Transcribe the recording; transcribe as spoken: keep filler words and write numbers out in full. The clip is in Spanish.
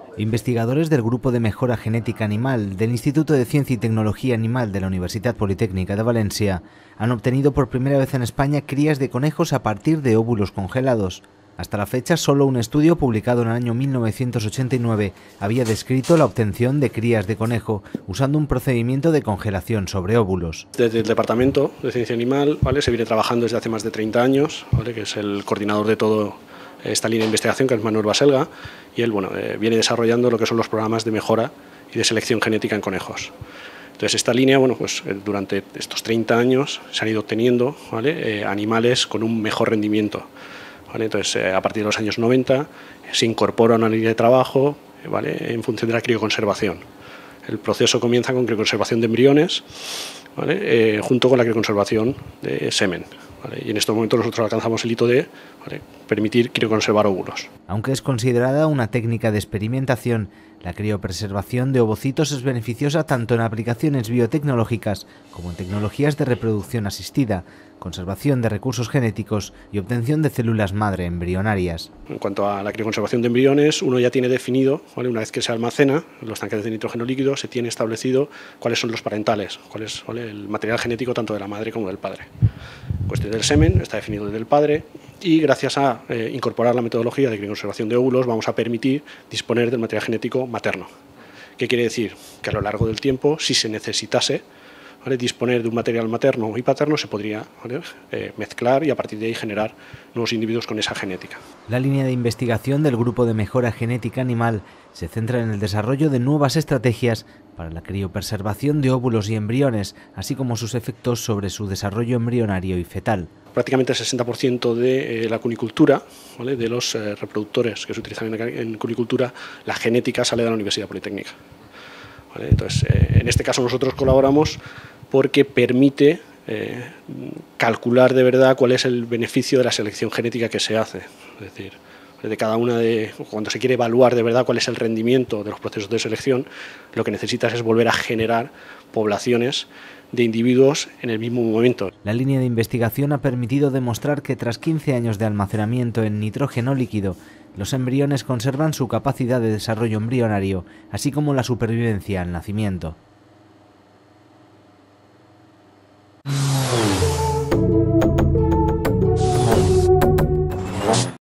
Investigadores del Grupo de Mejora Genética Animal del Instituto de Ciencia y Tecnología Animal de la Universidad Politécnica de Valencia han obtenido por primera vez en España crías de conejos a partir de óvulos congelados. Hasta la fecha, solo un estudio publicado en el año mil novecientos ochenta y nueve había descrito la obtención de crías de conejo usando un procedimiento de congelación sobre óvulos. Desde el Departamento de Ciencia Animal, ¿vale?, se viene trabajando desde hace más de treinta años, ¿vale?, que es el coordinador de toda esta línea de investigación, que es Manuel Baselga, y él bueno, eh, viene desarrollando lo que son los programas de mejora y de selección genética en conejos. Entonces, esta línea, bueno, pues durante estos treinta años se han ido obteniendo, ¿vale?, eh, animales con un mejor rendimiento. ¿Vale? Entonces, eh, a partir de los años noventa eh, se incorpora una línea de trabajo, eh, ¿vale?, en función de la crioconservación. El proceso comienza con crioconservación de embriones, ¿vale?, eh, junto con la crioconservación de semen. ¿Vale? Y en estos momentos nosotros alcanzamos el hito de, ¿vale?, permitir crioconservar óvulos. Aunque es considerada una técnica de experimentación, la criopreservación de ovocitos es beneficiosa tanto en aplicaciones biotecnológicas como en tecnologías de reproducción asistida, conservación de recursos genéticos y obtención de células madre embrionarias. En cuanto a la crioconservación de embriones, uno ya tiene definido, ¿vale?, una vez que se almacena en los tanques de nitrógeno líquido, se tiene establecido cuáles son los parentales, cuál es, ¿vale?, el material genético tanto de la madre como del padre. En cuestión del semen, está definido desde el padre, y gracias a eh, incorporar la metodología de crioconservación de óvulos vamos a permitir disponer del material genético materno. ¿Qué quiere decir? Que a lo largo del tiempo, si se necesitase, ¿vale?, disponer de un material materno y paterno, se podría, ¿vale?, eh, mezclar y a partir de ahí generar nuevos individuos con esa genética. La línea de investigación del Grupo de Mejora Genética Animal se centra en el desarrollo de nuevas estrategias para la criopreservación de óvulos y embriones, así como sus efectos sobre su desarrollo embrionario y fetal. Prácticamente el sesenta por ciento de eh, la cunicultura, ¿vale?, de los eh, reproductores que se utilizan en, en cunicultura, la genética sale de la Universidad Politécnica. ¿Vale? Entonces, eh, en este caso nosotros colaboramos porque permite eh, calcular de verdad cuál es el beneficio de la selección genética que se hace. Es decir, de cada una de, cuando se quiere evaluar de verdad cuál es el rendimiento de los procesos de selección, lo que necesitas es volver a generar poblaciones de individuos en el mismo momento. La línea de investigación ha permitido demostrar que tras quince años de almacenamiento en nitrógeno líquido, los embriones conservan su capacidad de desarrollo embrionario, así como la supervivencia al nacimiento.